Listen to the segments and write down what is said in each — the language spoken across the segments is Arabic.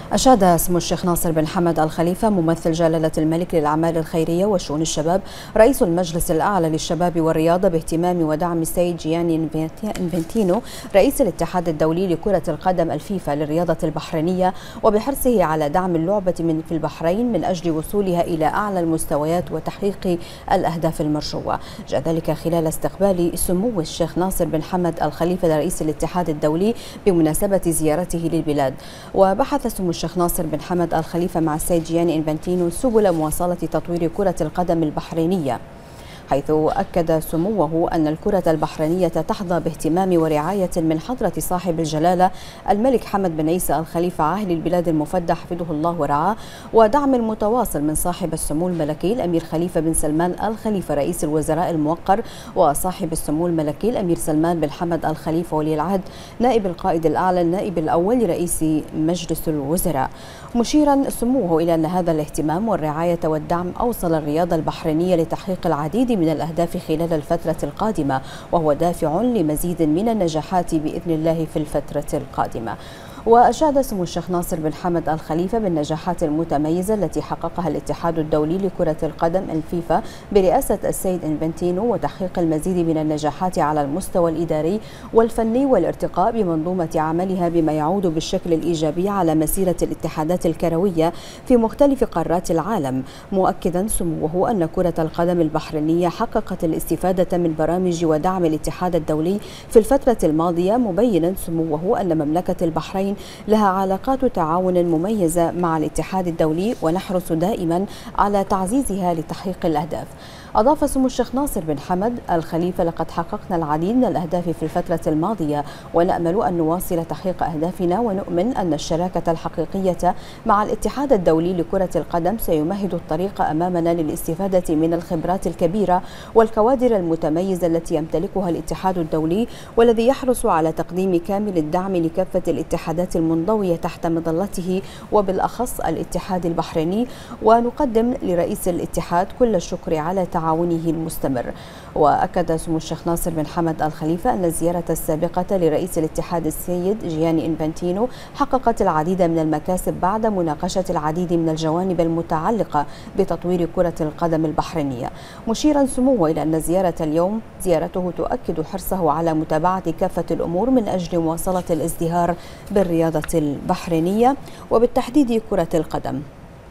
أشاد سمو الشيخ ناصر بن حمد الخليفة ممثل جلالة الملك للأعمال الخيرية وشؤون الشباب رئيس المجلس الأعلى للشباب والرياضة باهتمام ودعم السيد جياني إنفانتينو رئيس الاتحاد الدولي لكرة القدم الفيفا للرياضة البحرينية وبحرصه على دعم اللعبة في البحرين من أجل وصولها إلى أعلى المستويات وتحقيق الأهداف المرجوة. جاء ذلك خلال استقبال سمو الشيخ ناصر بن حمد الخليفة لرئيس الاتحاد الدولي بمناسبة زيارته للبلاد. وبحث سمو الشيخ ناصر بن حمد الخليفة مع السيد جياني إنفانتينو سبل مواصلة تطوير كرة القدم البحرينية، حيث أكد سموه أن الكرة البحرينية تحظى باهتمام ورعاية من حضرة صاحب الجلالة الملك حمد بن عيسى الخليفة عاهل البلاد المفدى حفظه الله ورعاه، ودعم متواصل من صاحب السمو الملكي الأمير خليفة بن سلمان الخليفة رئيس الوزراء الموقر، وصاحب السمو الملكي الأمير سلمان بن حمد الخليفة ولي العهد نائب القائد الأعلى النائب الأول لرئيس مجلس الوزراء، مشيرا سموه إلى أن هذا الاهتمام والرعاية والدعم أوصل الرياضة البحرينية لتحقيق العديد من الأهداف خلال الفترة القادمة، وهو دافع لمزيد من النجاحات بإذن الله في الفترة القادمة. وأشاد سمو الشيخ ناصر بن حمد الخليفة بالنجاحات المتميزة التي حققها الاتحاد الدولي لكرة القدم الفيفا برئاسة السيد إنفانتينو، وتحقيق المزيد من النجاحات على المستوى الإداري والفني والارتقاء بمنظومة عملها بما يعود بالشكل الإيجابي على مسيرة الاتحادات الكروية في مختلف قارات العالم، مؤكدا سموه أن كرة القدم البحرينية حققت الاستفادة من برامج ودعم الاتحاد الدولي في الفترة الماضية، مبينا سموه أن مملكة البحرين لها علاقات تعاون مميزة مع الاتحاد الدولي ونحرص دائما على تعزيزها لتحقيق الأهداف. أضاف سمو الشيخ ناصر بن حمد الخليفة: لقد حققنا العديد من الأهداف في الفترة الماضية ونأمل أن نواصل تحقيق أهدافنا، ونؤمن أن الشراكة الحقيقية مع الاتحاد الدولي لكرة القدم سيمهد الطريق أمامنا للاستفادة من الخبرات الكبيرة والكوادر المتميزة التي يمتلكها الاتحاد الدولي، والذي يحرص على تقديم كامل الدعم لكافة الاتحادات المنضوية تحت مظلته وبالأخص الاتحاد البحريني، ونقدم لرئيس الاتحاد كل الشكر على تعاونه المستمر. وأكد سمو الشيخ ناصر بن حمد الخليفة أن الزيارة السابقة لرئيس الاتحاد السيد جياني إنفانتينو حققت العديد من المكاسب بعد مناقشة العديد من الجوانب المتعلقة بتطوير كرة القدم البحرينية، مشيرا سموه إلى أن زيارة اليوم زيارته تؤكد حرصه على متابعة كافة الأمور من أجل مواصلة الازدهار بالرياضة البحرينية وبالتحديد كرة القدم،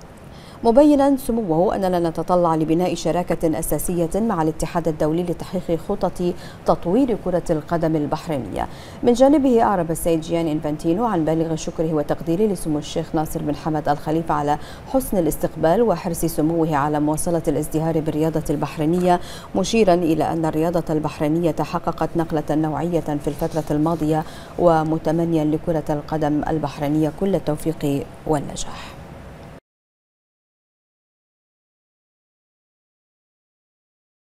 مبينا سموه أننا نتطلع لبناء شراكة أساسية مع الاتحاد الدولي لتحقيق خطط تطوير كرة القدم البحرينية. من جانبه أعرب السيد جياني إنفانتينو عن بالغ شكره وتقديره لسمو الشيخ ناصر بن حمد الخليفة على حسن الاستقبال وحرص سموه على مواصلة الازدهار بالرياضة البحرينية، مشيرا إلى أن الرياضة البحرينية حققت نقلة نوعية في الفترة الماضية، ومتمنيا لكرة القدم البحرينية كل التوفيق والنجاح.